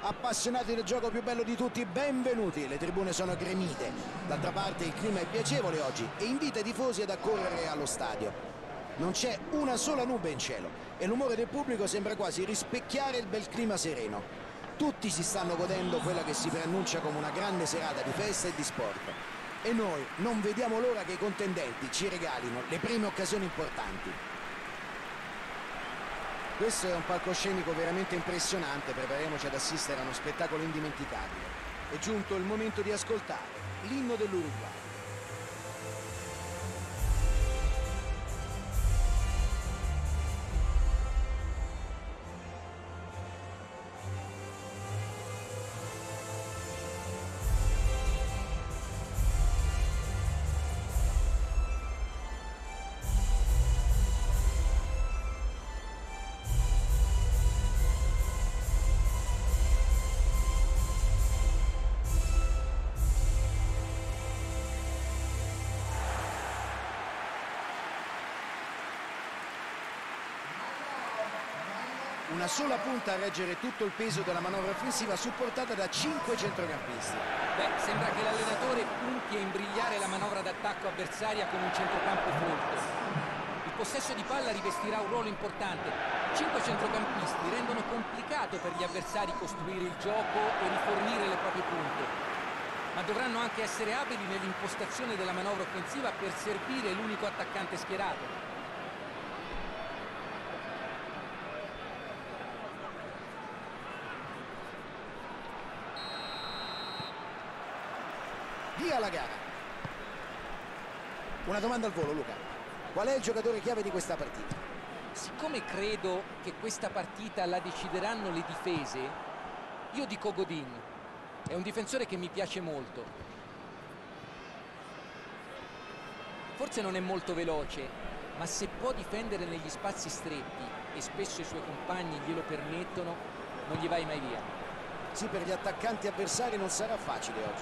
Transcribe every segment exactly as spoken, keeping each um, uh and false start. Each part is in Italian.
Appassionati del gioco più bello di tutti, benvenuti. Le tribune sono gremite. D'altra parte il clima è piacevole oggi e invita i tifosi ad accorrere allo stadio. Non c'è una sola nube in cielo e l'umore del pubblico sembra quasi rispecchiare il bel clima sereno. Tutti si stanno godendo quella che si preannuncia come una grande serata di festa e di sport. E noi non vediamo l'ora che i contendenti ci regalino le prime occasioni importanti. Questo è un palcoscenico veramente impressionante, prepariamoci ad assistere a uno spettacolo indimenticabile. È giunto il momento di ascoltare l'inno dell'Uruguay. Una sola punta a reggere tutto il peso della manovra offensiva supportata da cinque centrocampisti. Beh, sembra che l'allenatore punti a imbrigliare la manovra d'attacco avversaria con un centrocampo folto. Il possesso di palla rivestirà un ruolo importante. Cinque centrocampisti rendono complicato per gli avversari costruire il gioco e rifornire le proprie punte. Ma dovranno anche essere abili nell'impostazione della manovra offensiva per servire l'unico attaccante schierato. Via la gara. Una domanda al volo, Luca. Qual è il giocatore chiave di questa partita? Siccome credo che questa partita la decideranno le difese, io dico Godin. È un difensore che mi piace molto. Forse non è molto veloce, ma se può difendere negli spazi stretti, e spesso i suoi compagni glielo permettono, non gli vai mai via. Sì, per gli attaccanti avversari non sarà facile oggi.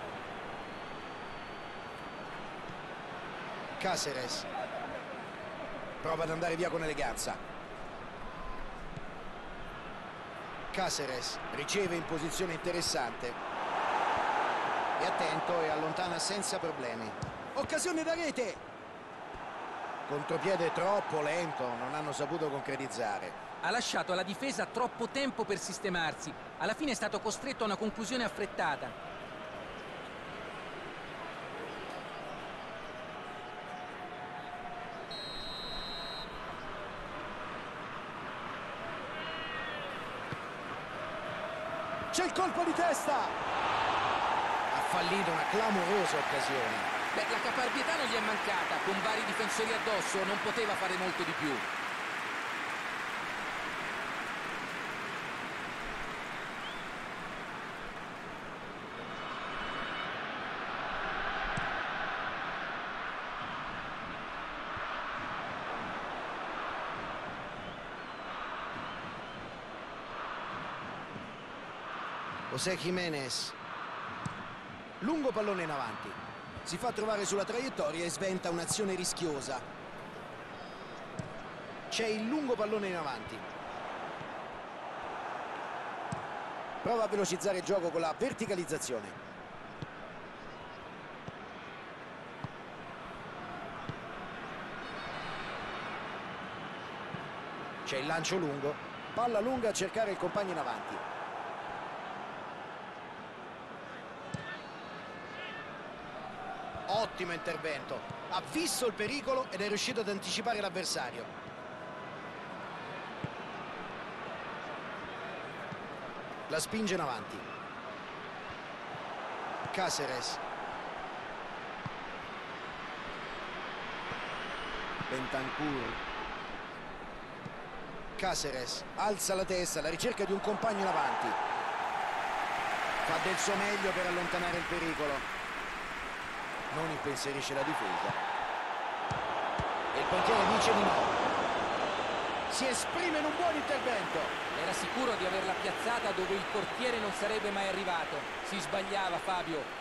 Cáceres prova ad andare via con eleganza. Cáceres riceve in posizione interessante, è attento e allontana senza problemi. Occasione da rete, contropiede troppo lento, non hanno saputo concretizzare. Ha lasciato alla difesa troppo tempo per sistemarsi, alla fine è stato costretto a una conclusione affrettata. C'è il colpo di testa! Ha fallito una clamorosa occasione. Beh, la caparbietà non gli è mancata, con vari difensori addosso non poteva fare molto di più. José Jiménez, lungo pallone in avanti, si fa trovare sulla traiettoria e sventa un'azione rischiosa. C'è il lungo pallone in avanti, prova a velocizzare il gioco con la verticalizzazione. C'è il lancio lungo, palla lunga a cercare il compagno in avanti. Ottimo intervento, ha visto il pericolo ed è riuscito ad anticipare l'avversario. La spinge in avanti. Cáceres. Bentancur. Cáceres alza la testa alla ricerca di un compagno in avanti. Fa del suo meglio per allontanare il pericolo. Non impensierisce la difesa e il portiere dice di no. Si esprime in un buon intervento. Era sicuro di averla piazzata dove il portiere non sarebbe mai arrivato. Si sbagliava, Fabio.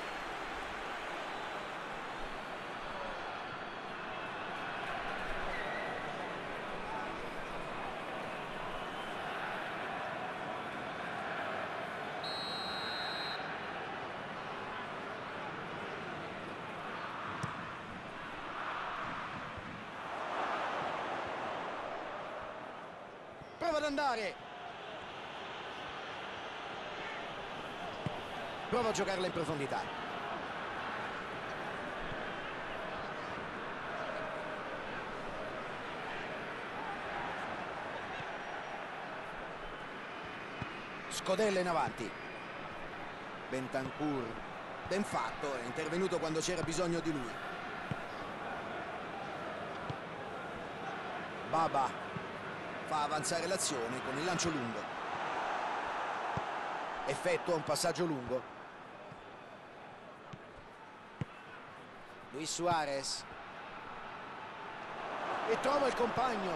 prova ad andare, prova a giocarla in profondità. Scodella in avanti. Bentancur, ben fatto, è intervenuto quando c'era bisogno di lui. Baba fa avanzare l'azione con il lancio lungo. Effettua un passaggio lungo. Luis Suarez. E trova il compagno.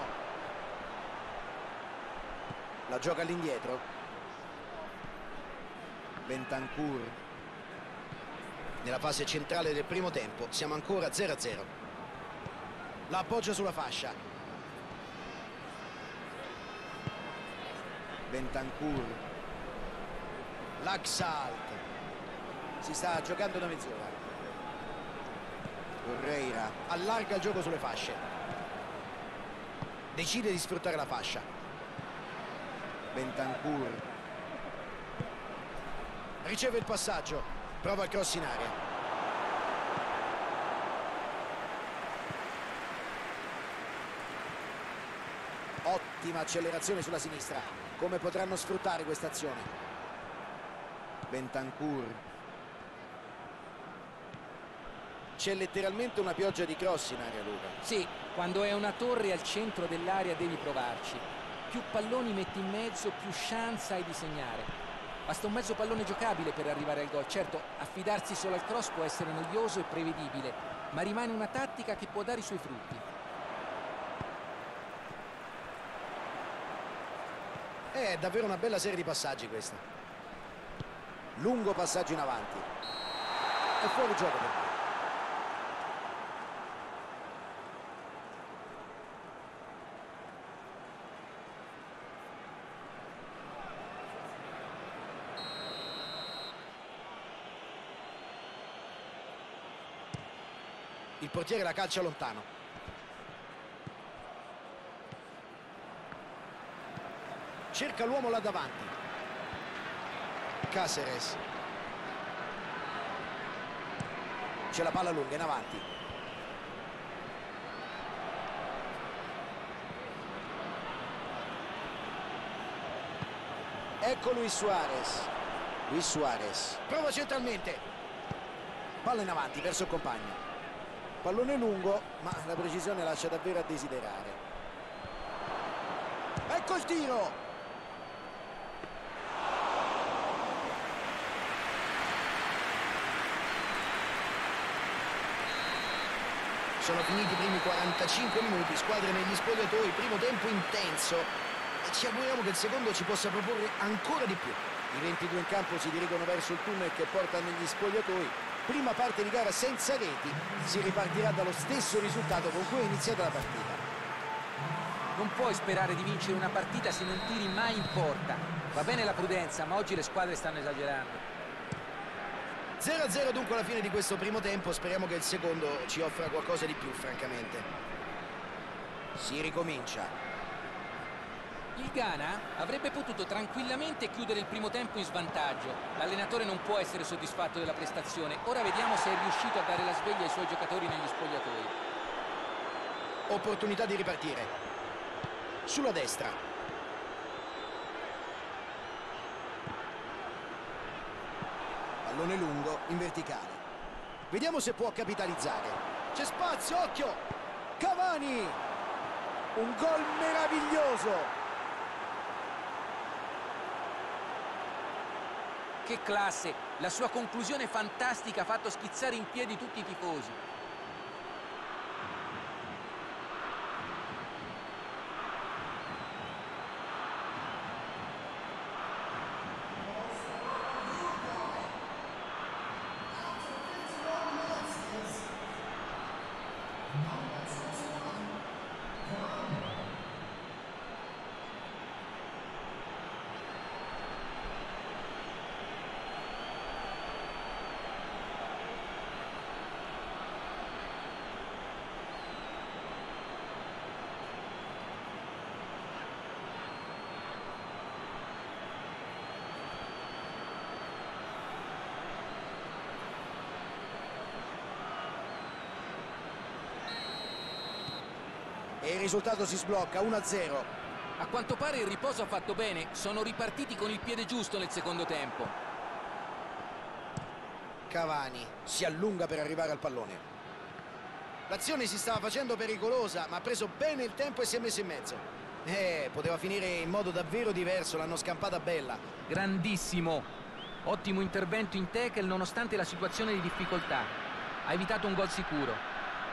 La gioca all'indietro. Bentancur. Nella fase centrale del primo tempo siamo ancora zero a zero. La appoggia sulla fascia. Bentancur. Laxalt. Si sta giocando da mezz'ora. Correira allarga il gioco sulle fasce. Decide di sfruttare la fascia. Bentancur. Riceve il passaggio, prova il cross in aria. Ottima accelerazione sulla sinistra. Come potranno sfruttare questa azione? Bentancur. C'è letteralmente una pioggia di cross in aria, Luca. Sì, quando è una torre al centro dell'area devi provarci. Più palloni metti in mezzo, più chance hai di segnare. Basta un mezzo pallone giocabile per arrivare al gol. Certo, affidarsi solo al cross può essere noioso e prevedibile, ma rimane una tattica che può dare i suoi frutti. È davvero una bella serie di passaggi questa. Lungo passaggio in avanti. È fuori gioco per me. Il portiere la calcia lontano. Cerca l'uomo là davanti. Cáceres. C'è la palla lunga in avanti. Ecco Luis Suarez. Luis Suarez. Prova centralmente. Palla in avanti verso il compagno. Pallone lungo, ma la precisione lascia davvero a desiderare. Ecco il tiro! Sono finiti i primi quarantacinque minuti, squadre negli spogliatoi, primo tempo intenso. E ci auguriamo che il secondo ci possa proporre ancora di più. I ventidue in campo si dirigono verso il tunnel che porta negli spogliatoi. Prima parte di gara senza reti, si ripartirà dallo stesso risultato con cui è iniziata la partita. Non puoi sperare di vincere una partita se non tiri mai in porta. Va bene la prudenza, ma oggi le squadre stanno esagerando. zero a zero dunque alla fine di questo primo tempo, speriamo che il secondo ci offra qualcosa di più, francamente. Si ricomincia. Il Ghana avrebbe potuto tranquillamente chiudere il primo tempo in svantaggio. L'allenatore non può essere soddisfatto della prestazione. Ora vediamo se è riuscito a dare la sveglia ai suoi giocatori negli spogliatoi. Opportunità di ripartire. Sulla destra. Pallone lungo in verticale. Vediamo se può capitalizzare. C'è spazio, occhio! Cavani! Un gol meraviglioso! Che classe! La sua conclusione fantastica ha fatto schizzare in piedi tutti i tifosi. il risultato si sblocca uno a zero. A quanto pare il riposo ha fatto bene, sono ripartiti con il piede giusto nel secondo tempo. Cavani si allunga per arrivare al pallone. L'azione si stava facendo pericolosa, ma ha preso bene il tempo e si è messo in mezzo. Eh, poteva finire in modo davvero diverso, l'hanno scampata bella. Grandissimo, ottimo intervento in tackle nonostante la situazione di difficoltà. Ha evitato un gol sicuro.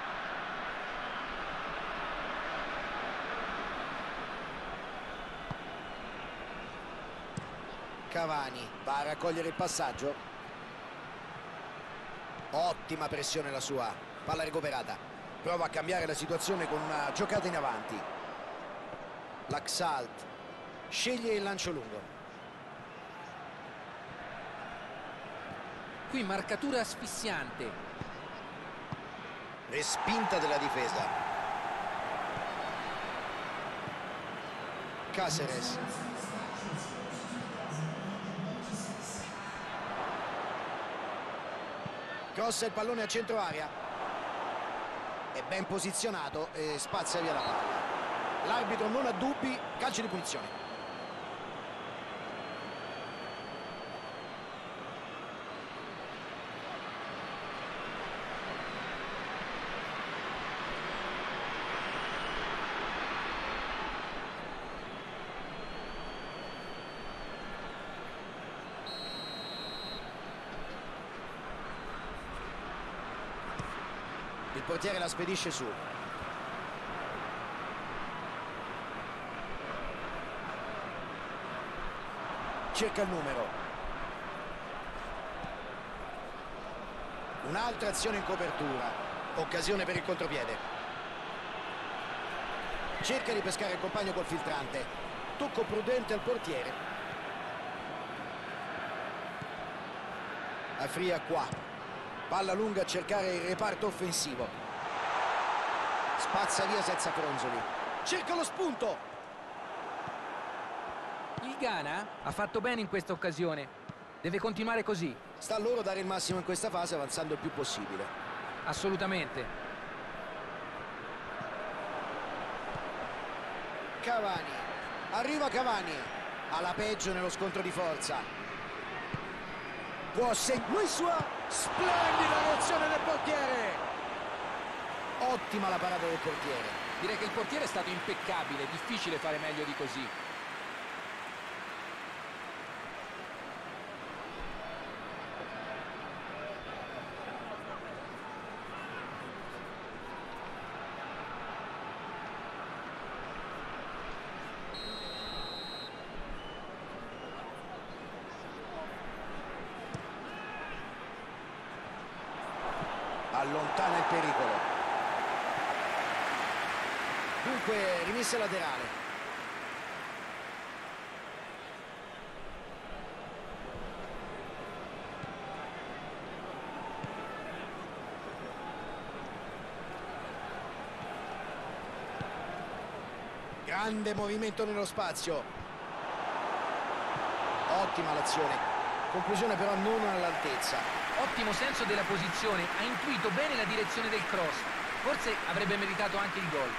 Cavani va a raccogliere il passaggio. Ottima pressione la sua, palla recuperata. Prova a cambiare la situazione con una giocata in avanti. Laxalt sceglie il lancio lungo. Qui marcatura asfissiante. Respinta della difesa. Caceres. Crossa il pallone a centro area. È ben posizionato e spazza via la palla. L'arbitro non ha dubbi, calcio di punizione. Il portiere la spedisce su. Cerca il numero. Un'altra azione in copertura. Occasione per il contropiede. Cerca di pescare il compagno col filtrante. Tocco prudente al portiere. Afria qua. Palla lunga a cercare il reparto offensivo. Spazza via senza fronzoli. Cerca lo spunto. Il Ghana ha fatto bene in questa occasione. Deve continuare così. Sta a loro dare il massimo in questa fase avanzando il più possibile. Assolutamente. Cavani. Arriva Cavani. Alla peggio nello scontro di forza. Può seguire sua splendida reazione del portiere. Ottima la parata del portiere. Direi che il portiere è stato impeccabile, difficile fare meglio di così. Allontana il pericolo. Dunque rimessa laterale. Grande movimento nello spazio. Ottima l'azione. Conclusione però non all'altezza. Ottimo senso della posizione, ha intuito bene la direzione del cross. Forse avrebbe meritato anche il gol.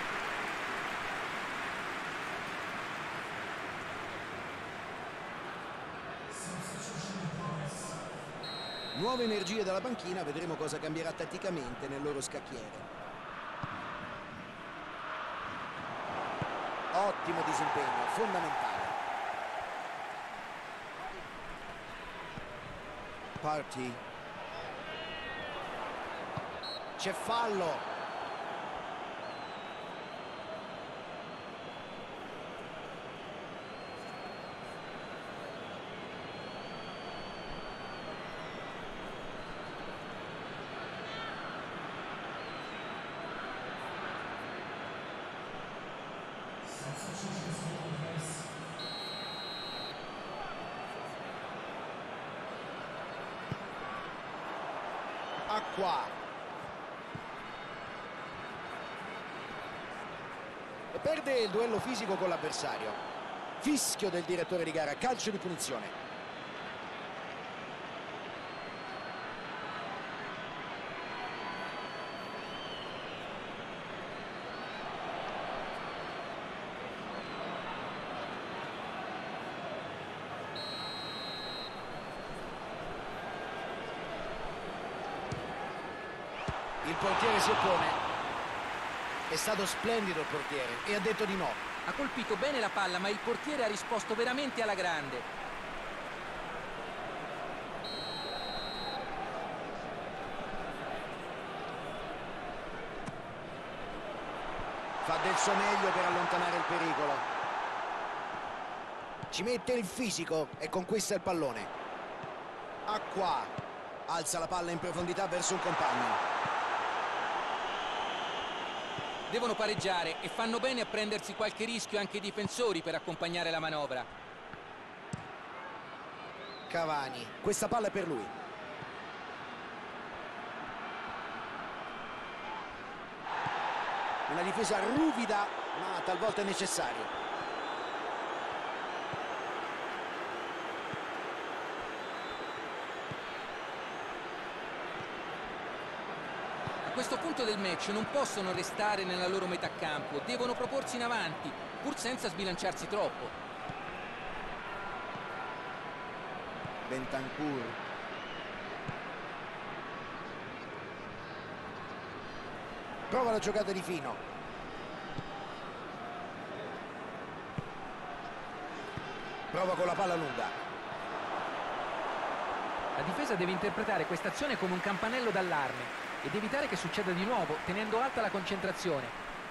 Nuove energie dalla panchina, vedremo cosa cambierà tatticamente nel loro scacchiere. Ottimo disimpegno, fondamentale. Party. C'è fallo. Acqua. E perde il duello fisico con l'avversario. Fischio del direttore di gara, calcio di punizione. Il portiere si oppone. È stato splendido il portiere e ha detto di no. Ha colpito bene la palla, ma il portiere ha risposto veramente alla grande. Fa del suo meglio per allontanare il pericolo. Ci mette il fisico e conquista il pallone. Acqua alza la palla in profondità verso un compagno. Devono pareggiare e fanno bene a prendersi qualche rischio anche i difensori per accompagnare la manovra. Cavani, questa palla è per lui. Una difesa ruvida, ma talvolta è necessario. A questo punto del match non possono restare nella loro metà campo, devono proporsi in avanti, pur senza sbilanciarsi troppo. Bentancur. Prova la giocata di fino. Prova con la palla lunga. La difesa deve interpretare questa azione come un campanello d'allarme ed evitare che succeda di nuovo, tenendo alta la concentrazione.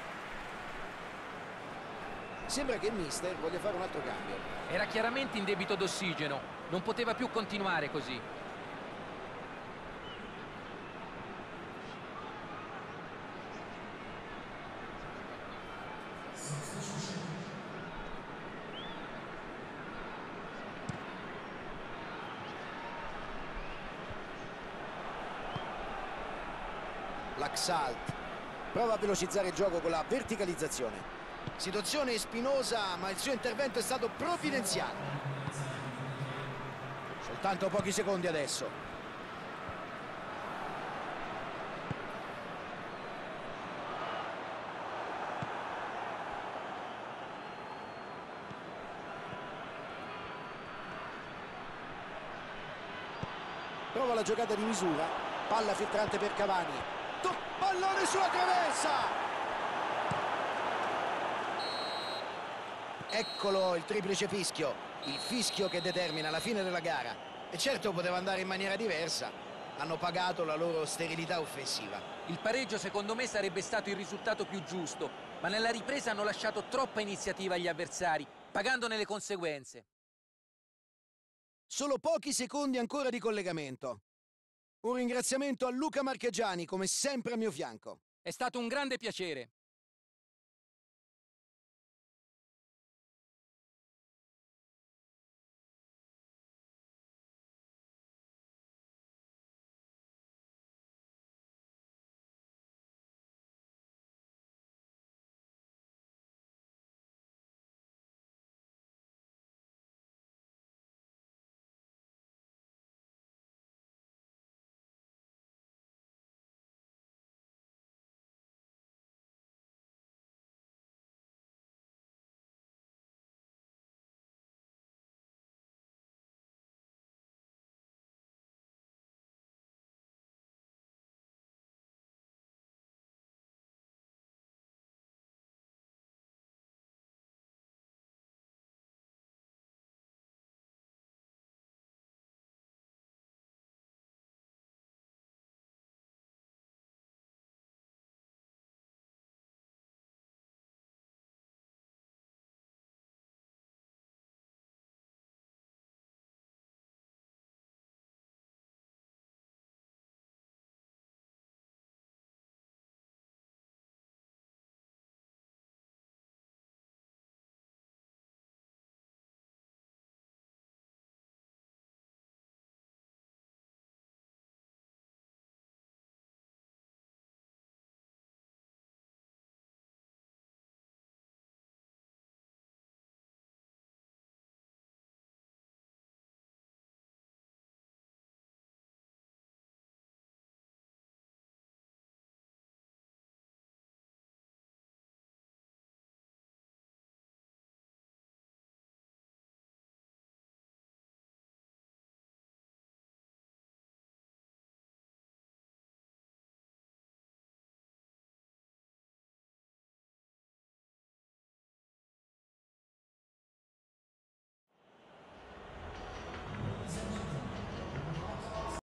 Sembra che il mister voglia fare un altro cambio. Era chiaramente in debito d'ossigeno, non poteva più continuare così. L'Axalt prova a velocizzare il gioco con la verticalizzazione. Situazione spinosa, ma il suo intervento è stato provvidenziale. Soltanto pochi secondi adesso. Prova la giocata di misura. Palla filtrante per Cavani. Pallone sulla traversa. Eccolo il triplice fischio, il fischio che determina la fine della gara. E certo poteva andare in maniera diversa, hanno pagato la loro sterilità offensiva. Il pareggio secondo me sarebbe stato il risultato più giusto, ma nella ripresa hanno lasciato troppa iniziativa agli avversari, pagandone le conseguenze. Solo pochi secondi ancora di collegamento. Un ringraziamento a Luca Marchegiani, come sempre a mio fianco. È stato un grande piacere.